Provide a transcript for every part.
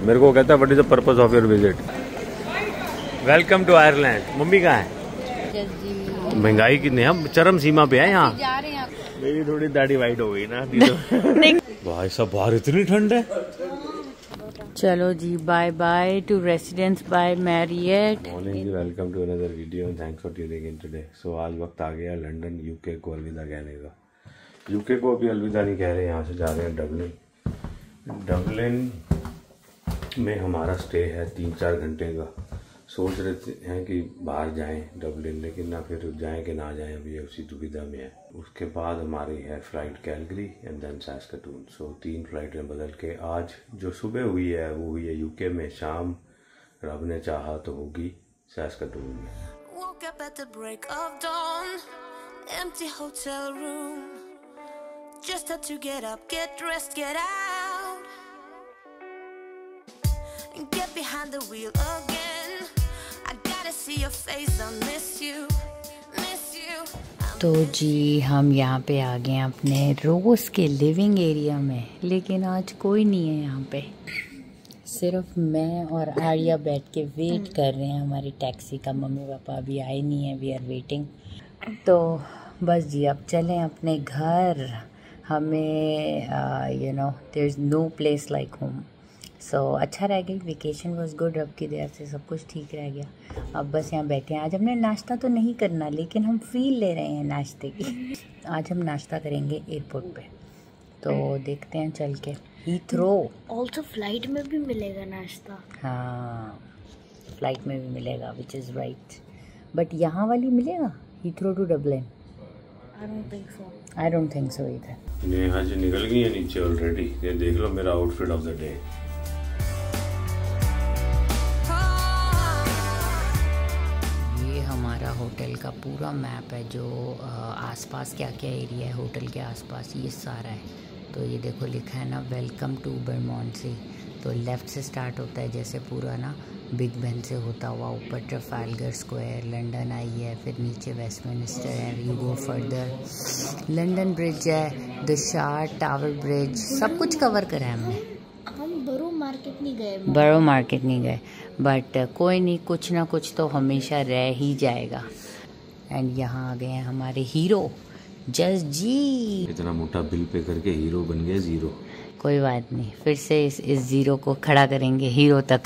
मेरे को कहता है what is the purpose of your visit. Welcome to Ireland. Mummy कहाँ है? महंगाई कितनी, हम चरम सीमा पे है यहाँ। मेरी थोड़ी दाढ़ी वाइट हो गई ना। भाई सब बाहर इतनी ठंड है। चलो जी, bye bye to Residence by Marriott. Morning जी, welcome to another video and thanks for tuning in today. So आज वक्त आ गया लंदन यूके को अलविदा कहने का। यूके को अभी अलविदा नहीं कह रहे, यहाँ से जा रहे हैं डबलिन। डबलिन में हमारा स्टे है 3-4 घंटे का। सोच रहे हैं कि बाहर जाएं डबलिन, लेकिन ना फिर जाएं कि ना जाएं, अभी उसी दुविधा में है। उसके बाद हमारी है flight Calgary and then Saskatoon. So 3 फ्लाइटें बदल के आज जो सुबह हुई है वो हुई है यूके में, शाम रब ने चाहा तो होगी सैस्कटून में। Get behind the wheel again. I gotta see your face. I miss you, miss you. तो जी हम यहाँ पे आ गए हैं अपने रोज के लिविंग एरिया में, लेकिन आज कोई नहीं है यहाँ पे। सिर्फ मैं और आर्या बैठ के वेट कर रहे हैं हमारी टैक्सी का। मम्मी पापा अभी आए नहीं है, वी आर वेटिंग। तो बस जी अब चलें अपने घर। हमें there is no place like home. So अच्छा रह गई, वेकेशन वॉज गुड, रब की दया से सब कुछ ठीक रह गया। अब बस यहाँ बैठे हैं। आज हमने नाश्ता तो नहीं करना, लेकिन हम फील ले रहे हैं नाश्ते की। आज हम नाश्ता करेंगे एयरपोर्ट पे, तो देखते हैं चल के। हीथ्रो ऑल्सो फ्लाइट में भी मिलेगा नाश्ता। हाँ, फ्लाइट में भी मिलेगा, विच इज़ राइट। बट यहाँ वाली मिलेगा Heathrow to Dublin? I don't think so इधर। नेहा जी निकल गई है नीचे ऑलरेडी। ये देख लो मेरा outfit of the day. Hotel का पूरा मैप है, जो आसपास क्या क्या एरिया है होटल के आसपास, ये सारा है। तो ये देखो लिखा है ना, वेलकम टू बर्मॉन्सी। तो लेफ़्ट से स्टार्ट होता है, जैसे पूरा ना बिग बेन से होता हुआ ऊपर ट्रफालगर स्क्वायर, लंदन आई है, फिर नीचे वेस्टमिनिस्टर है, you go further London Bridge है, द शार टावर ब्रिज, सब कुछ कवर करा है हमने। हम बरो मार्केट नहीं गए। बरो मार्केट नहीं गए, बट कोई नहीं, कुछ ना कुछ तो हमेशा रह ही जाएगा। एंड यहाँ आ गए हैं हमारे हीरो जस्ट जी। इतना मोटा बिल पे करके हीरो बन गया जीरो। कोई बात नहीं, फिर से इस जीरो को खड़ा करेंगे हीरो तक।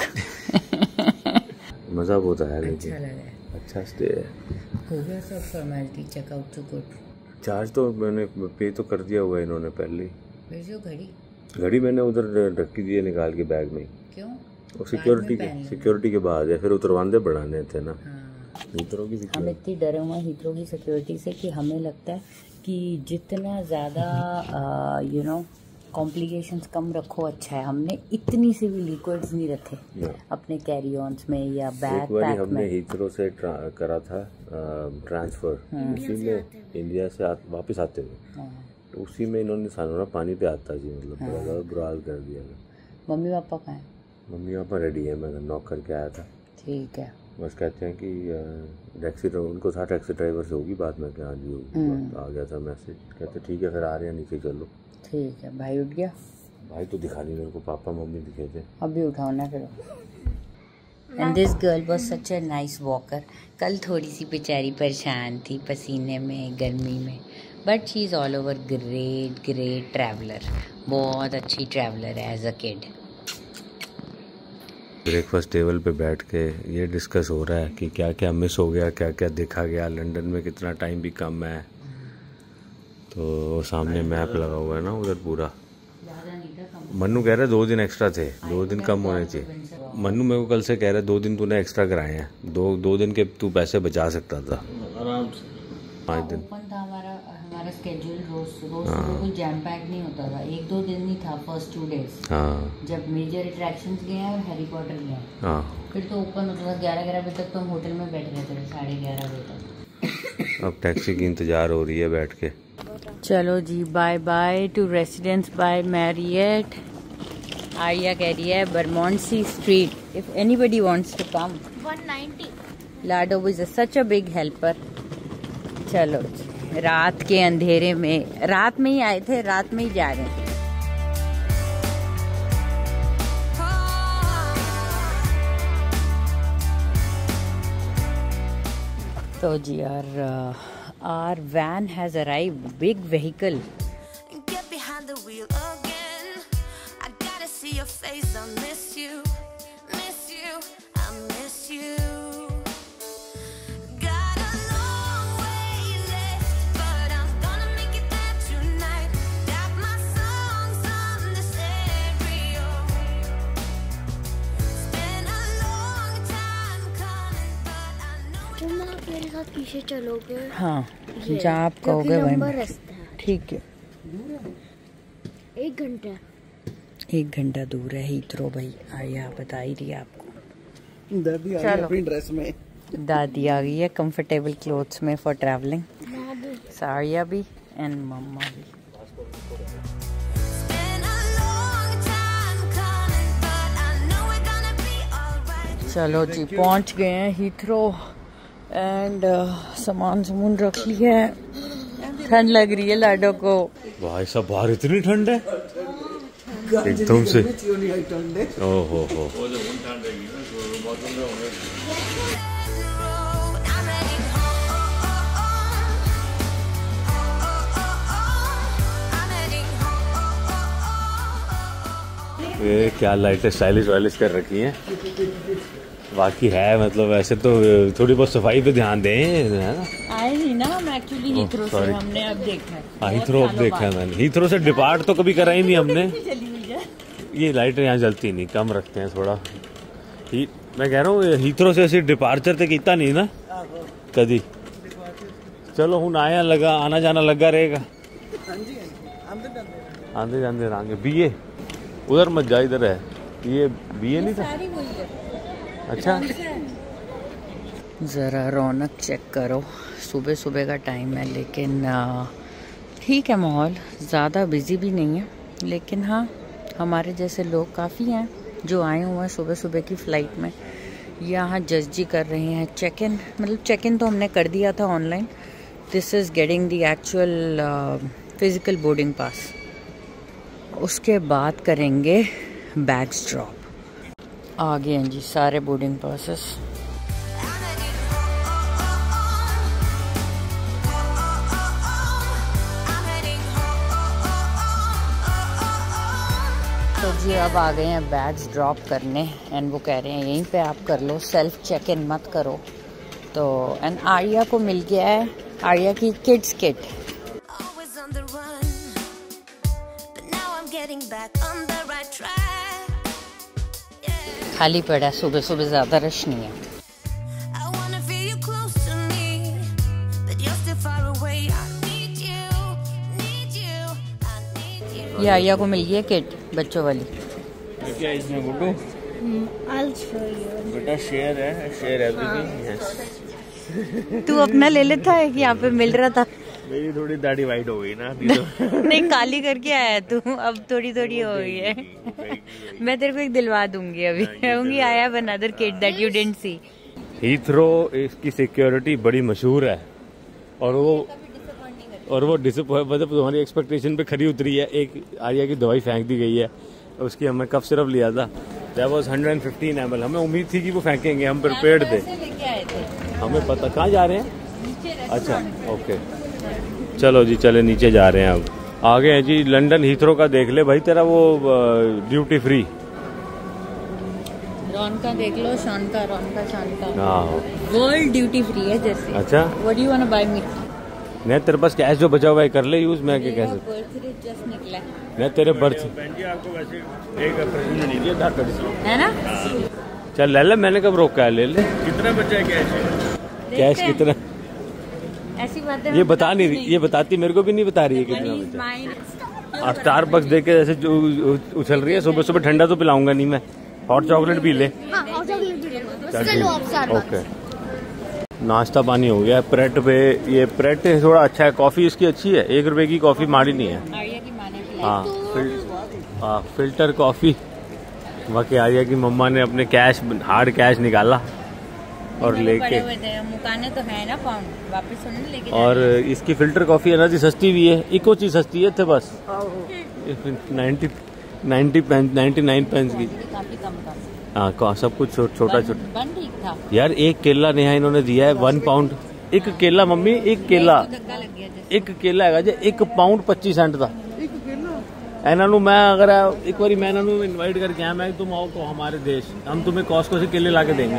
मज़ा बहुत आया, अच्छा लगा, अच्छा स्टे है। हो गया सब formality, checkout too good. Charge तो मैंने पे तो कर दिया हुआ है इन्होंने पहले ही। फिर जो घड़ी मैंने उधर रखी दी है निकाल के बैग में। क्यों? और सिक्योरिटी के बाद है, फिर उतरवांदे बढ़ाने थे ना। हीथ्रो की हम इतनी डरे हुए हीथ्रो की सिक्योरिटी से कि हमें लगता है कि जितना ज़्यादा कॉम्प्लिकेशंस कम रखो अच्छा है। हमने इतनी सी भी लिक्विड्स नहीं रखे अपने कैरी ऑन्स में या बैग पैक में। हमने हीथ्रो से करा था ट्रांसफ़र, उसी में इंडिया से वापस आते हुए, तो उसी में इन्होंने सानोरा पानी पे आता जी, मतलब बड़ा ज़्यादा बुरा हाल कर दिया। मम्मी पापा कहाँ हैं? मम्मी पापा रेडी है, मैं नॉक करके आया था। ठीक है, बस कहते हैं कि टैक्सी उनको था, टैक्सी ड्राइवर से होगी बात में, हाँ जी आ गया था मैसेज। कहते ठीक है फिर आ रहे हैं नीचे, चलो। ठीक है। भाई उठ गया? भाई तो दिखा नहीं मेरे को, पापा मम्मी दिखे थे। अभी उठाओ ना फिर। And this girl was such a nice walker. कल थोड़ी सी बेचारी परेशान थी पसीने में, गर्मी में, but she is all over great traveler. बहुत अच्छी ट्रैवलर है as a kid. Breakfast table पे बैठ के ये डिस्कस हो रहा है कि क्या क्या मिस हो गया, क्या क्या देखा गया, लंदन में कितना टाइम भी कम है। तो सामने मैप लगा हुआ है ना उधर पूरा। मन्नू कह रहे 2 दिन एक्स्ट्रा थे, 2 दिन कम होने चाहिए। मन्नू मेरे को कल से कह रहे 2 दिन तूने एक्स्ट्रा कराए हैं, 2 दिन के तू पैसे बचा सकता था आराम से। 5 दिन हमारा स्केड्यूल रोज कुछ जैम पैक नहीं होता था। 1-2 दिन नहीं था फर्स्ट 2 डेज। हाँ, जब मेजर अट्रैक्शंस गए और हैरी पॉटर गए, हाँ, फिर तो ओपन होता था 11 बजे तक। तो हम होटल में बैठ रहते थे 11:30 बजे तक। अब टैक्सी की इंतजार हो रही है बैठ के। चलो जी, bye bye to Residence by Marriott. Arya कह रही है Bermondsey street, if anybody wants to come. 190। लाडो is such a big helper. चलो जी, रात के अंधेरे में, रात में ही आए थे, रात में ही जा रहे हैं। तो जी यार, our van has arrived, big vehicle. Get behind the wheel again. I gotta see your face. I miss you, miss you, I miss you. Got a long way left, but I'm gonna make it there tonight. Got my songs on the stereo. It's been a long time coming, but I know. तुम आप मेरे साथ पीछे चलोगे? हाँ, ये, जहाँ आप क्योंकि कहोगे वहीं। लंबा रास्ता है। ठीक है, 1 घंटा। 1 घंटा दूर है हीथ्रो भाई। आया बता ही रही है आपको। दादी आ गई अपनी ड्रेस में। दादी आ गई है कंफर्टेबल क्लोथ्स में फॉर ट्रैवलिंग। सारिया भी एंड मम्मा भी। Been a long time coming, but I know we're gonna be alright. चलो जी, पहुंच गए हैं हीथ्रो एंड सामान समून रख लिया है। ठंड लग रही है लाडो को। भाई साहब बाहर इतनी ठंड है एकदम से। ओहो हो। I'm heading home. I'm heading home. ये क्या लाइटें स्टाइलिश वाइलिश कर रखी हैं। बाकी है मतलब ऐसे तो थोड़ी बहुत सफाई पे ध्यान दें, है ना। आए ही ना हम एक्चुअली हीथ्रो से, sorry. हमने अब देखा है। हीथ्रो अब देखा है मैंने। हीथ्रो से डिपार्ट तो कभी करा ही नहीं हमने। ये लाइटें यहाँ जलती नहीं, कम रखते हैं थोड़ा। मैं कह रहा हूँ हीथ्रो से ऐसी डिपार्चर तक इतना नहीं ना कभी। चलो हूँ आया लगा, आना जाना लगा रहेगा। आंधे जाते रहेंगे। बीए उधर मत जा, इधर है ये बीए नहीं था। अच्छा, ज़रा रौनक चेक करो। सुबह सुबह का टाइम है, लेकिन ठीक है माहौल। ज़्यादा बिजी भी नहीं है, लेकिन हाँ हमारे जैसे लोग काफ़ी हैं जो आए हुए हैं सुबह सुबह की फ़्लाइट में। यहाँ जज जी कर रहे हैं चेक इन। मतलब चेक इन तो हमने कर दिया था online. This is getting the actual physical boarding pass. उसके बाद करेंगे बैग्स ड्रॉप। आ गए हैं जी सारे boarding passes. I'm heading home. I'm heading home. तो जी अब आ गए हैं बैग्स ड्रॉप करने एंड वो कह रहे हैं यहीं पे आप कर लो, सेल्फ चेक इन मत करो। तो एंड आर्या को मिल गया है आर्या की kids kit. Always on the run, but now I'm getting back on the right track. Yeah, खाली पड़ा है, सुबह सुबह ज़्यादा रश नहीं है। I wanna feel you close to me, but you're still far away. I need you, need you, I need you. ये आर्या को मिल गई है किट बच्चों वाली। क्या इसमें गुड्डू? I'll show you. बेटा शेयर है, शेयर एवरीथिंग। यस। तू अपना ले लेता है कि यहाँ पे मिल रहा था। मेरी थोड़ी दाढ़ी वाइट हो गई ना। नहीं, काली करके आया तू, अब थोड़ी थोड़ी हो गई है। मैं तेरे को एक दिलवा दूंगी अभी। कहूंगी I have another kit that you didn't see. Heathrow इसकी सिक्योरिटी बड़ी मशहूर है और वो डिसअपॉइंट मतलब तुम्हारी एक्सपेक्टेशन पे खरी उतरी है। एक आर्या की दवाई फेंक दी गई है, उसकी हमने कफ सिरप लिया था, दैट वाज 115 ml। हमें उम्मीद थी कि वो फेंकेंगे, हम प्रिपेयर्ड थे। हमें पता कहाँ जा रहे हैं। अच्छा ओके, चलो जी चले नीचे जा रहे हैं। अब आ गए हैं जी लंदन हीथ्रो का। देख ले भाई तेरा वो ड्यूटी फ्री। रॉन का देख लो, शान का, रॉन का, शान का। हाँ वर्ल्ड ड्यूटी फ्री है जैसे। अच्छा, what do you want to buy me? नहीं तेरे पास कैश जो बचा हुआ है कर ले यूज। मैं क्या कह सकता। बर्थडे जस्ट निकला नहीं तेरे बर्थ आपको वैसे एक प्रेजेंट नहीं दिया था। है ना। चल ले ले, मैंने कब रोका है, ले ले। कितना बचा है कैश? कैश कितना ऐसी बातें ये बता नहीं रही, ये बताती मेरे को भी नहीं बता रही है कितना बचा। और स्टारबक्स देख के जैसे जो उछल रही है। सुबह सुबह ठंडा तो पिलाऊंगा नहीं मैं, हॉट चॉकलेट पी ले। चलो आप साथ। ओके, नाश्ता पानी हो गया प्रेट पे। ये प्रेट थोड़ा अच्छा है, कॉफी इसकी अच्छी है। 1 रुपए की कॉफी माड़ी नहीं है। आर्या की माँ ने हाँ फिल्टर कॉफी। बाकी आर्या की मम्मा ने अपने कैश, हार्ड कैश निकाला और लेके। मुकाने तो है ना पाउंड वापस होने, लेकिन और इसकी फिल्टर कॉफी है ना जी सस्ती भी है। इको चीज सस्ती है थे बस 99 पेंस की। काफी कम हाँ सब कुछ छोटा छोटा। बन ठीक था यार एक केला नेहा इन्होंने दिया है 1 पाउंड एक केला मम्मी, एक केला, धक्का लग गया जैसे। एक केला हैगा जे 1 पाउंड 25 सेंट दा। ਇਹਨਾਂ ਨੂੰ मैं अगर एक बारी मैं इन्होंने इनवाइट करके आया, मैं तुम आओ तो हमारे देश, हम तुम्हें कॉस्को से केले लाके देंगे।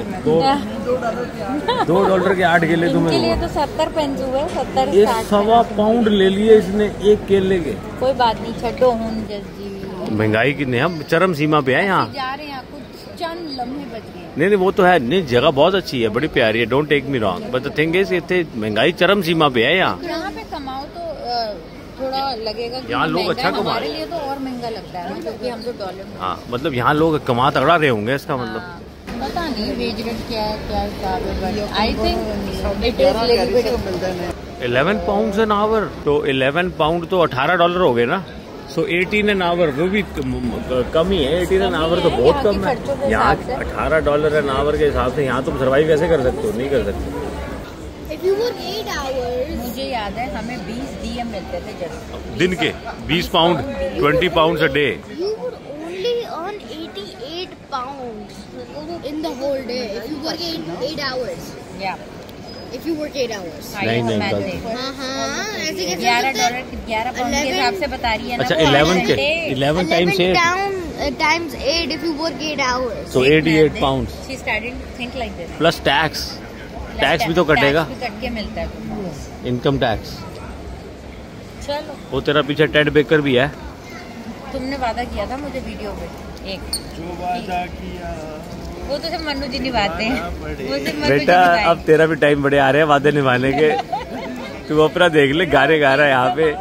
$2 के 8 केले तुम्हें। इनके लिए तो 70 पेंस हुए, 70 ये 1.25 पाउंड ले लिए इसने एक केले के। कोई बात नहीं, छड्डो हूं जी। महंगाई की हम चरम सीमा पे है यहाँ। जा रहे हैं, कुछ चंद लम्हे बच गए। नहीं वो तो है, नहीं जगह बहुत अच्छी है, बड़ी प्यारी है, don't take me wrong, but the thing is इतने महंगाई चरम सीमा पे है यहाँ। यहाँ पे कमाओ तो थोड़ा लगेगा कि यहाँ लोग महंगा अच्छा है, कमा हमारे रहे हैं। लिए तो और महंगा लगता है ना, क्योंकि हम तो डॉलर में। हाँ मतलब यहाँ लोग कमा तगड़ा रहे होंगे इसका मतलब। हाँ, पता नहीं वेज रेट क्या है, क्या हिसाब है, I think it is little bit. 11 pound an hour, तो 11 पाउंड तो $18 हो गए ना। सो 18 एन आवर वो भी कम ही है, 18 एन आवर तो बहुत कम है। यहाँ $18 एन आवर के हिसाब से यहाँ तुम सर्वाइव कैसे कर सकते हो? नहीं कर सकते। If you work 8 hours, मुझे याद है हमें 20 DM मिलते थे जब दिन के 20 pound, 20 pound a day. you would only earn 88 pounds in the whole day if you work 8 hours. या If you work 8 hours. नहीं, गलत। हाँ, ऐसे कैसे $11 11 पाउंड के हिसाब से बता रही है ना। अच्छा वो 11 के घंटे। 11 times 8, times 8 if you work 8 hours. तो 88 pound She started to think like this. Plus tax. Tax भी तो कटेगा, टैक्स भी कट के मिलता है तुमको। Income tax. चलो, वो तेरा पीछे टेड बेकर भी है। तुमने वादा किया था मुझे वीडियो पे एक, जो वादा किया वो तो सिर्फ मन्नू जी निभाते हैं, वो सिर्फ मन्नू जी बेटा निभाएंगे। अब तेरा भी टाइम बड़े आ रहे हैं वादे निभाने के। तू अपना देख ले, गाने गा रहा है यहाँ पे।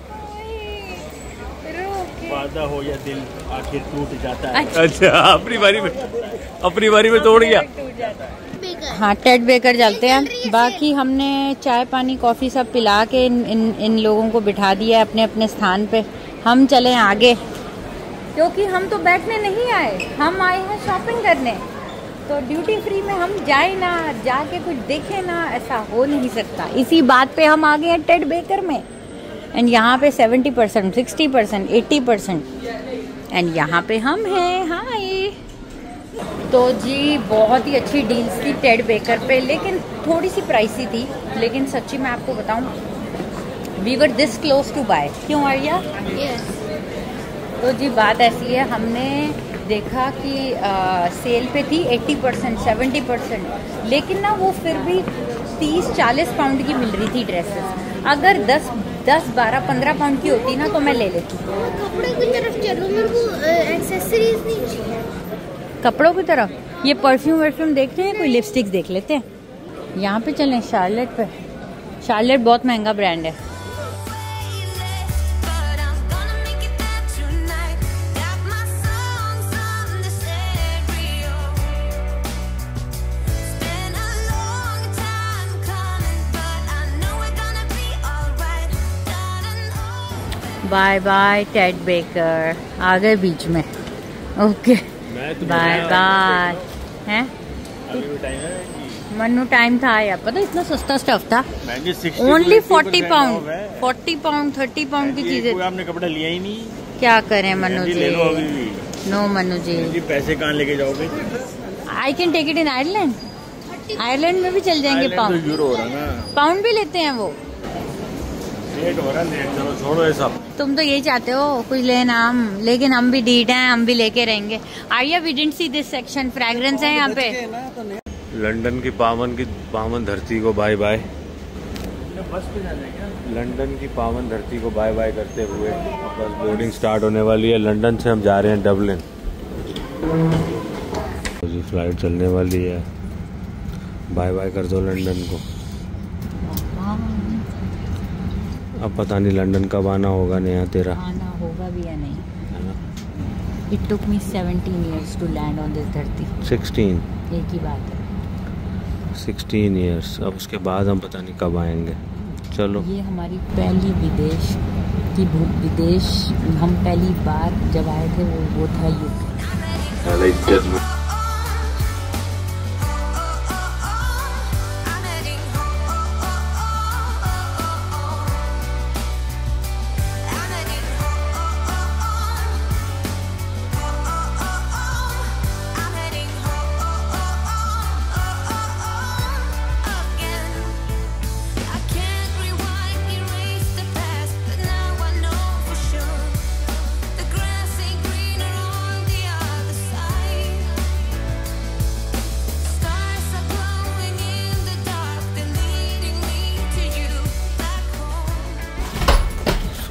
वादा हो या दिल आखिर टूट जाता है। अच्छा अपनी बारी में तोड़ गया। हाँ, टेड बेकर चलते हैं। बाकी हमने चाय पानी कॉफी सब पिला के इन लोगों को बिठा दिया है अपने अपने स्थान पे। हम चले आगे, क्योंकि हम तो बैठने नहीं आए, हम आए हैं शॉपिंग करने। तो ड्यूटी फ्री में हम जाए ना, जाके कुछ देखे ना, ऐसा हो नहीं सकता। इसी बात पे हम आ गए हैं टेड बेकर में। एंड यहाँ पे 70%, 60%, 80%, एंड यहाँ पे हम हैं। हाय। तो जी बहुत ही अच्छी डील्स थी टेड बेकर पे, लेकिन थोड़ी सी प्राइसी थी। लेकिन सच्ची मैं आपको बताऊं, we were this close to bye. क्यों आर्या? Yes. तो जी बात ऐसी है, हमने देखा कि सेल पे थी 80%, 70%, लेकिन ना वो फिर भी 30-40 पाउंड की मिल रही थी ड्रेसेस। अगर 10, 12, 15 पाउंड की होती ना तो मैं ले लेती। कपड़े की तरफ चलो, मेरे को एक्सेसरीज नहीं चाहिए। कपड़ों की तरफ ये परफ्यूम वर्फ्यूम देखते हैं, कोई लिपस्टिक्स देख लेते हैं। यहाँ पे चलें शार्लेट पे। शार्लेट बहुत महंगा ब्रांड है। But I'm gonna make it there tonight. Got my songs on the stereo. It's been a long time coming, but I know we're gonna be alright. Gotta know. Bye bye Ted Baker. आ गए बीच में। Okay bye bye. हैं Mannu time था यार, पता इतना सस्ता स्टफ था। ओनली 40 पाउंड, 40 पाउंड, 30 पाउंड की चीजें। आपने कपड़ा लिया ही नहीं। क्या करें मन्नू जी जी? ले लो अभी भी। नो मन्नू जी, जी पैसे कहाँ लेके जाओगे? I can take it in Ireland. Ireland में भी चल जाएंगे आयरलैंड तो पाउंड। यूरो हो रहा ना, पाउंड भी लेते हैं वो। रेट हो रहा है। चलो छोड़ो ये सब। तुम तो यही चाहते हो कुछ लेना हम, लेकिन हम भी डीड हैं, हम भी लेके रहेंगे। Arya we didn't see this section. Fragrance है यहाँ पे। लंदन की पावन धरती को बाय बाय। बस पे जाना है क्या? लंदन की पावन धरती को बाय बाय करते हुए बस बोर्डिंग स्टार्ट होने वाली है। लंदन से हम जा रहे हैं डबलिन। जी फ्लाइट चलने वाली है। बाय बाय कर दो लंदन को। अब पता नहीं लंदन कब आना होगा नया तेरा। आना होगा भी या नहीं। It took me 17 years to land on this धरती। 16 एक ही बात है। 16 ईयर्स। अब उसके बाद हम पता नहीं कब आएंगे। चलो ये हमारी पहली विदेश हम पहली बार जब आए थे वो था UK. I'm heading home. I'm heading home. I'm heading home again.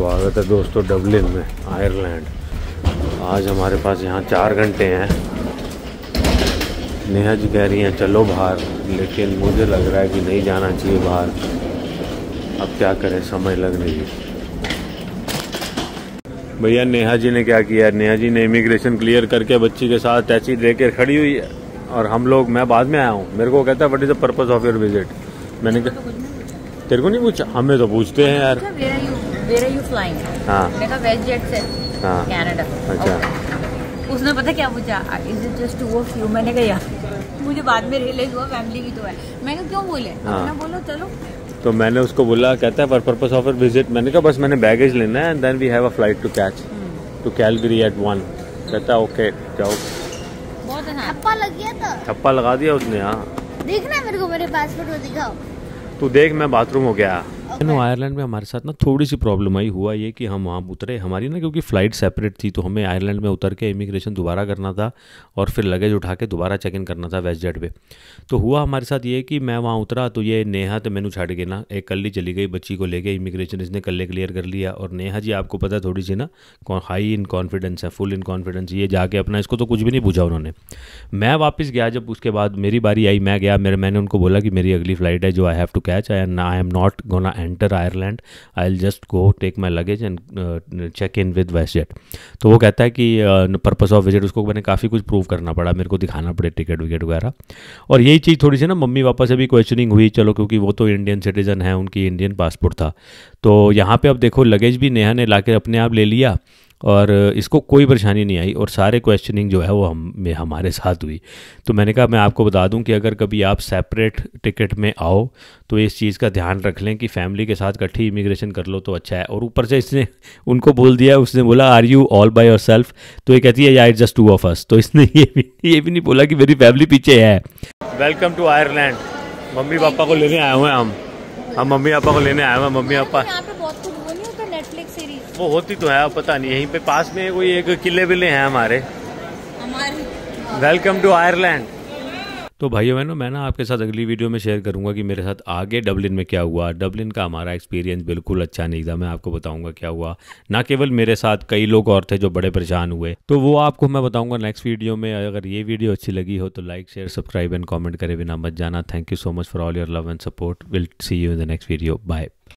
स्वागत है दोस्तों डबलिन में, आयरलैंड। आज हमारे पास यहाँ 4 घंटे हैं। नेहा जी कह रही हैं चलो बाहर, लेकिन मुझे लग रहा है कि नहीं जाना चाहिए बाहर। अब क्या करें, समय लग रही है। भैया नेहा जी ने क्या किया है, नेहा जी ने इमिग्रेशन क्लियर करके बच्ची के साथ टैक्सी लेकर खड़ी हुई है और हम लोग, मैं बाद में आया हूँ। मेरे को कहता है what is the purpose of your visit. मैंने कहा तेरे को नहीं पूछा, हमें तो पूछते हैं यार। Where are you flying? हाँ मैंने कहा वेस्ट जेट से हाँ कनाडा। अच्छा उसने पता क्या पूछा, is it just 2 of you? मैंने कहा यार, मुझे बाद में रियलाइज हुआ फैमिली भी तो है। मैं कहा क्यों बोले, अपना बोलो चलो। तो मैंने उसको बोला, कहता है फॉर पर्पस ऑफ विजिट। मैंने कहा बस मैंने बैगेज लेना है and then we have a flight to catch to Calgary at 1। कहता है ओके जाओ। बहुत थप्पा लग गया था। थप्पा लगा दिया उसने। हाँ देखना मेरे को, मेरे पासपोर्ट को दिखाओ। तू देख, मैं बाथरूम हो गया। आयरलैंड में हमारे साथ ना थोड़ी सी प्रॉब्लम आई। हुआ ये कि हम वहाँ उतरे, हमारी ना क्योंकि फ़्लाइट सेपरेट थी, तो हमें आयरलैंड में उतर के इमिग्रेशन दोबारा करना था और फिर लगेज उठा के दोबारा चेक इन करना था वेस्ट जेट पे। तो हुआ हमारे साथ ये कि मैं वहाँ उतरा तो ये नेहा तो मैंने छाड़ के ना एक कल्ली चली गई बच्ची को लेके। इमिग्रेशन इसने कल्ले क्लियर कर लिया। और नेहा जी आपको पता है थोड़ी सी ना हाई इन कॉन्फिडेंस है, फुल इन कॉन्फिडेंस। ये जाके अपना, इसको तो कुछ भी नहीं पूछा उन्होंने। मैं वापस गया, जब उसके बाद मेरी बारी आई, मैं गया, मैंने उनको बोला कि मेरी अगली फ़्लाइट है जो I have to catch, I am not gonna enter Ireland, I will just go take my luggage and check in with WestJet. तो वो कहता है कि पर्पस ऑफ विजिट, उसको मैंने काफ़ी कुछ प्रूव करना पड़ा, मेरे को दिखाना पड़े टिकट विकेट वगैरह। और यही चीज़ थोड़ी सी ना मम्मी पापा से भी क्वेश्चनिंग हुई, चलो क्योंकि वो तो इंडियन सिटीज़न है, उनकी इंडियन पासपोर्ट था। तो यहाँ पे अब देखो लगेज भी नेहा ने लाके अपने आप ले लिया और इसको कोई परेशानी नहीं आई। और सारे क्वेश्चनिंग जो है वो हमारे साथ हुई। तो मैंने कहा मैं आपको बता दूं कि अगर कभी आप सेपरेट टिकट में आओ तो इस चीज़ का ध्यान रख लें कि फैमिली के साथ इकट्ठी इमिग्रेशन कर लो तो अच्छा है। और ऊपर से इसने उनको बोल दिया, उसने बोला are you all by yourself, तो ये कहती है या इट्स जस्ट 2 of us। तो इसने ये भी नहीं बोला कि मेरी फैमिली पीछे है। Welcome to Ireland. Mummy papa को लेने आए हुए हैं हम मम्मी पापा को लेने आए हुए हैं। मम्मी पापा यहाँ पे बहुत कुछ वो नहीं होता नेटफ्लिक्स सीरीज, वो होती तो है, पता नहीं यहीं पे पास में कोई एक किले विले हैं हमारे। Welcome to Ireland. तो भाइयों बहनों, मैं ना आपके साथ अगली वीडियो में शेयर करूंगा कि मेरे साथ आगे डबलिन में क्या हुआ। डबलिन का हमारा एक्सपीरियंस बिल्कुल अच्छा नहीं था। मैं आपको बताऊंगा क्या हुआ। ना केवल मेरे साथ, कई लोग और थे जो बड़े परेशान हुए। तो वो आपको मैं बताऊंगा नेक्स्ट वीडियो में। अगर ये वीडियो अच्छी लगी हो तो like share subscribe and comment करे बिना मत जाना। Thank you so much for all your love and support. Will see you in the next video. Bye.